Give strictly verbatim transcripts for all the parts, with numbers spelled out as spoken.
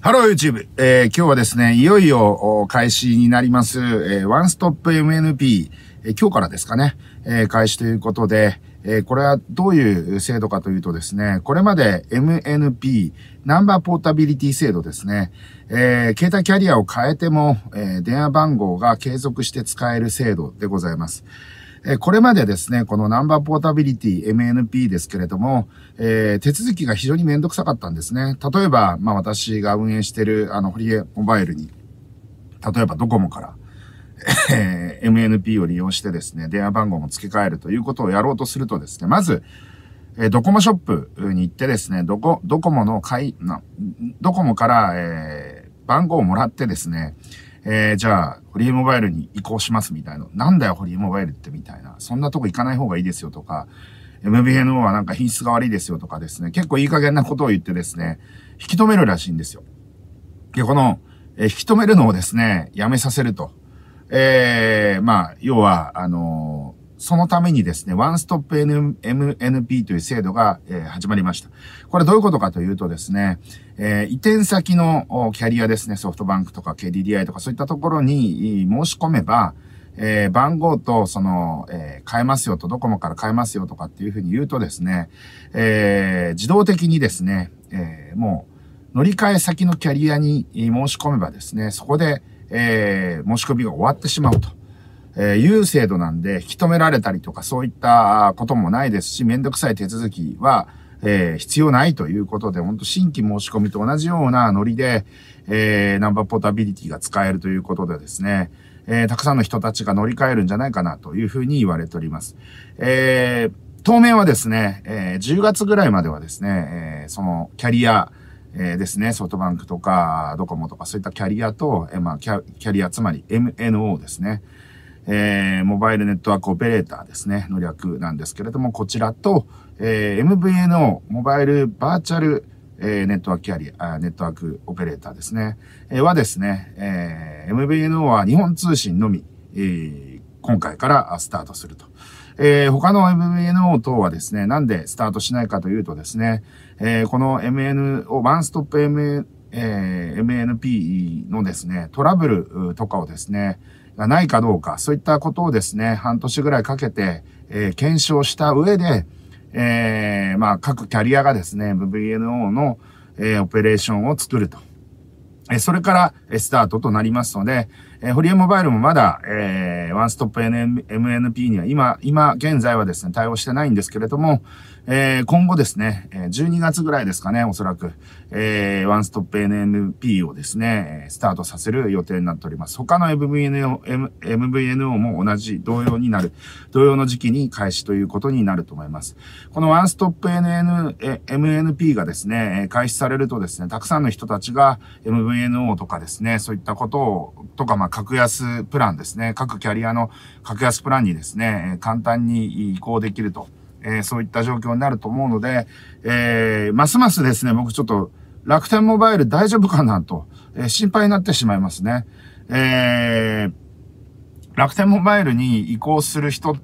ハロー YouTube、えー、今日はですね、いよいよ開始になります、えー、ワンストップ エムエヌピー、えー、今日からですかね、えー、開始ということで、えー、これはどういう制度かというとですね、これまで エムエヌピー、ナンバーポータビリティ制度ですね、えー、携帯キャリアを変えても、えー、電話番号が継続して使える制度でございます。えー、これまでですね、このナンバーポータビリティ エムエヌピー ですけれども、えー、手続きが非常にめんどくさかったんですね。例えば、まあ私が運営しているあのホリエモバイルに、例えばドコモから、えー、エムエヌピー を利用してですね、電話番号も付け替えるということをやろうとするとですね、まず、えー、ドコモショップに行ってですね、ドコ、ドコモの買い、な、ドコモから、えー、番号をもらってですね、えー、じゃあ、ホリエモバイルに移行しますみたいな。なんだよ、ホリエモバイルってみたいな。そんなとこ行かない方がいいですよとか、エムビーエヌオー はなんか品質が悪いですよとかですね、結構いい加減なことを言ってですね、引き止めるらしいんですよ。で、この、えー、引き止めるのをですね、やめさせると。えー、まあ、要は、あのー、そのためにですね、ワンストップ エムエヌピー という制度が、えー、始まりました。これどういうことかというとですね、えー、移転先のキャリアですね、ソフトバンクとか ケーディーディーアイ とかそういったところに申し込めば、えー、番号とその、えー、変えますよと、ドコモから変えますよとかっていうふうに言うとですね、えー、自動的にですね、えー、もう乗り換え先のキャリアに申し込めばですね、そこで、えー、申し込みが終わってしまうと。えー、いう制度なんで、引き止められたりとかそういったこともないですし、めんどくさい手続きは、えー、必要ないということで、本当新規申し込みと同じようなノリで、えー、ナンバーポータビリティが使えるということでですね、えー、たくさんの人たちが乗り換えるんじゃないかなというふうに言われております。えー、当面はですね、えー、じゅうがつぐらいまではですね、えー、そのキャリア、えー、ですね、ソフトバンクとかドコモとかそういったキャリアと、えー、まあキャ、キャリア、つまり エムエヌオー ですね。えー、モバイルネットワークオペレーターですね、の略なんですけれども、こちらと、えー、エムブイエヌオー、モバイルバーチャル、えー、ネットワークキャリア、ネットワークオペレーターですね、えー、はですね、えー、エムブイエヌオー は日本通信のみ、えー、今回からスタートすると。えー、他の エムブイエヌオー 等はですね、なんでスタートしないかというとですね、えー、この エムエヌオー、ワンストップ M、えー、エムエヌピー のですね、トラブルとかをですね、がないかどうか、そういったことをですね、半年ぐらいかけて、えー、検証した上で、えー、まあ、各キャリアがですね、エムブイエヌオー の、えー、オペレーションを作ると。えー、それから、えー、スタートとなりますので、えー、ホリエモバイルもまだ、えー、ワンストップ エムエヌピー には今、今現在はですね、対応してないんですけれども、えー、今後ですね、じゅうにがつぐらいですかね、おそらく、えー、ワンストップ エヌエヌピー をですね、スタートさせる予定になっております。他の エムブイエヌオー、エムブイエヌオー も同じ、同様になる、同様の時期に開始ということになると思います。このワンストップ エムエヌピー がですね、開始されるとですね、たくさんの人たちが エムブイエヌオー とかですね、そういったことを、とか、まあ、格安プランですね、各キャリアの格安プランにですね、簡単に移行できると。えー、そういった状況になると思うので、えー、ますますですね、僕ちょっと楽天モバイル大丈夫かなと、えー、心配になってしまいますね。えー、楽天モバイルに移行する人って、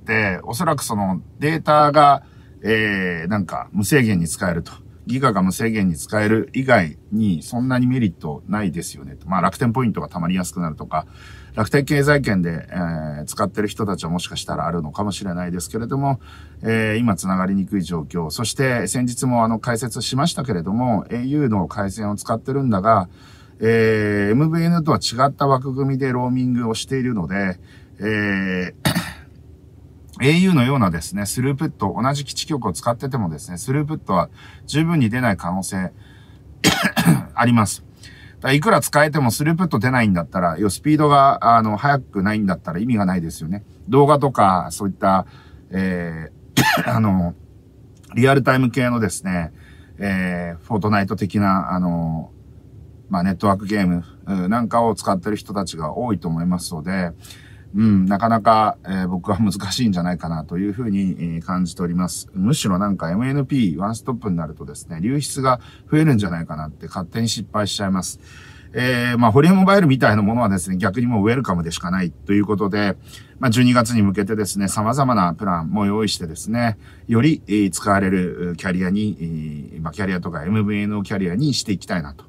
おそらくそのデータが、えー、なんか無制限に使えると。ギガが無制限に使える以外にそんなにメリットないですよねと。まあ楽天ポイントが溜まりやすくなるとか、楽天経済圏で、えー、使ってる人たちはもしかしたらあるのかもしれないですけれども、えー、今つながりにくい状況。そして先日もあの解説しましたけれども、エーユー の回線を使ってるんだが、えー、エムブイエヌ とは違った枠組みでローミングをしているので、えーエーユー のようなですね、スループット、同じ基地局を使っててもですね、スループットは十分に出ない可能性あります。だいくら使えてもスループット出ないんだったら、要はスピードが、あの、速くないんだったら意味がないですよね。動画とか、そういった、えー、あの、リアルタイム系のですね、えー、フォートナイト的な、あの、まあ、ネットワークゲームなんかを使ってる人たちが多いと思いますので、うん、なかなか、えー、僕は難しいんじゃないかなというふうに、えー、感じております。むしろなんか エムエヌピー ワンストップになるとですね、流出が増えるんじゃないかなって勝手に失敗しちゃいます。えー、まあ、ホリエモバイルみたいなものはですね、逆にもうウェルカムでしかないということで、まあ、じゅうにがつに向けてですね、様々なプランも用意してですね、より、えー、使われるキャリアに、えー、まあ、キャリアとか エムブイエヌオー キャリアにしていきたいなと。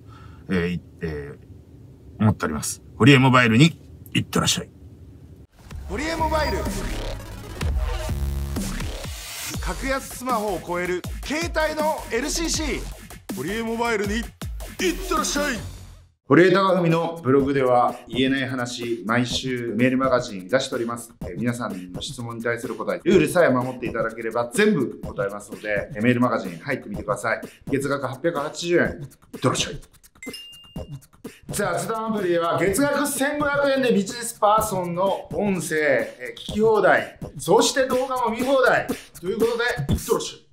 えーえー、思っております。ホリエモバイルに行ってらっしゃい。ホリエモバイル。格安スマホを超える携帯の エルシーシー。ホリエモバイルに行ってらっしゃい。堀江貴文のブログでは言えない話、毎週メールマガジン出しております。えー、皆さんの質問に対する答え、ルールさえ守っていただければ全部答えますので、えー、メールマガジン入ってみてください。月額はっぴゃくはちじゅうえん。いってらっしゃい。雑談アプリでは月額せんごひゃくえんでビジネスパーソンの音声、えー、聞き放題、そして動画も見放題ということで、いってらっしゃい。